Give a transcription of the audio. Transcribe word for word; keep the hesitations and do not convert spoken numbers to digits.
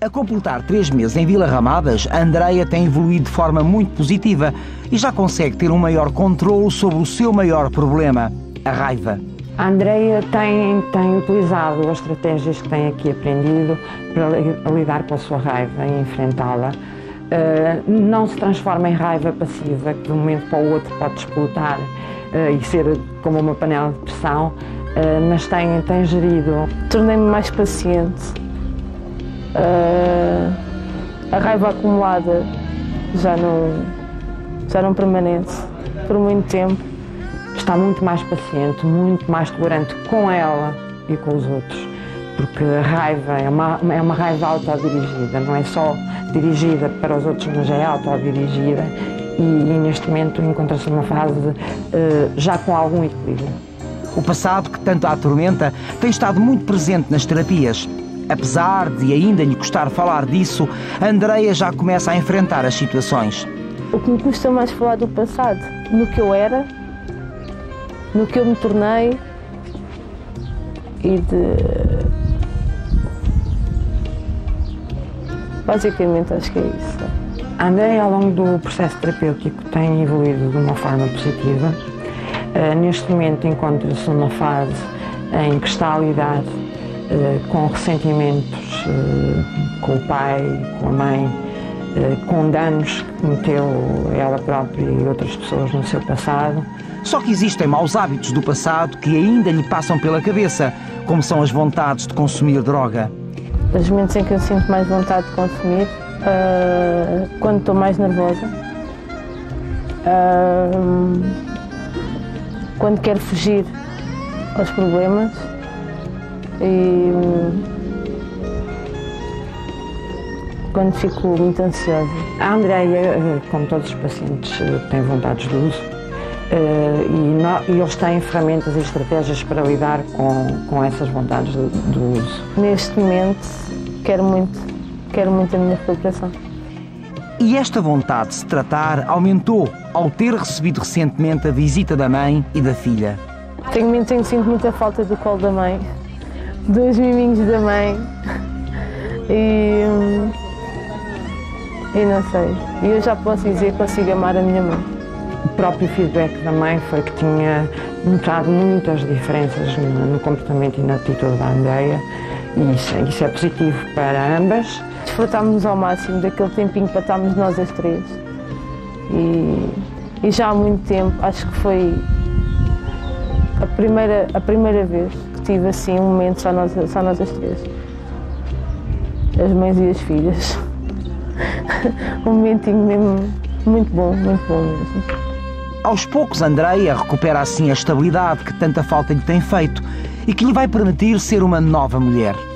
A completar três meses em Vila Ramadas, a Andreia tem evoluído de forma muito positiva e já consegue ter um maior controle sobre o seu maior problema, a raiva. A Andreia tem, tem utilizado as estratégias que tem aqui aprendido para lidar com a sua raiva e enfrentá-la. Uh, não se transforma em raiva passiva, que de um momento para o outro pode explotar uh, e ser como uma panela de pressão, uh, mas tem, tem gerido. Tornei-me mais paciente. Uh, a raiva acumulada já não, já não permanece por muito tempo. Está muito mais paciente, muito mais tolerante com ela e com os outros, porque a raiva é uma, é uma raiva autodirigida, não é só dirigida para os outros, mas é autodirigida e, e neste momento encontra-se numa fase de, uh, já com algum equilíbrio. O passado que tanto a atormenta tem estado muito presente nas terapias. Apesar de ainda lhe custar falar disso, a Andreia já começa a enfrentar as situações. O que me custa mais falar do passado, no que eu era, no que eu me tornei e de... Basicamente acho que é isso. A Andreia, ao longo do processo terapêutico, tem evoluído de uma forma positiva. Uh, neste momento encontra-se numa fase em que está a lidar Uh, com ressentimentos uh, com o pai, com a mãe, uh, com danos que cometeu ela própria e outras pessoas no seu passado. Só que existem maus hábitos do passado que ainda lhe passam pela cabeça, como são as vontades de consumir droga. Os momentos em que eu sinto mais vontade de consumir, uh, quando estou mais nervosa, uh, quando quero fugir aos problemas, e quando fico muito ansiosa. A Andreia, como todos os pacientes, tem vontades de uso e eles têm ferramentas e estratégias para lidar com, com essas vontades de, de uso. Neste momento, quero muito, quero muito a minha recuperação. E esta vontade de se tratar aumentou ao ter recebido recentemente a visita da mãe e da filha. Tenho, tenho, sinto muita falta do colo da mãe, dos miminhos da mãe e, e não sei, eu já posso dizer que consigo amar a minha mãe. O próprio feedback da mãe foi que tinha notado muitas diferenças no comportamento e na atitude da Andreia e isso, isso é positivo para ambas. Desfrutámos ao máximo daquele tempinho para estarmos nós as três e, e já há muito tempo, acho que foi a primeira, a primeira vez tive assim um momento só nós, só nós as três, as mães e as filhas. Um momentinho mesmo muito bom, muito bom mesmo. Aos poucos, Andreia recupera assim a estabilidade que tanta falta lhe tem feito e que lhe vai permitir ser uma nova mulher.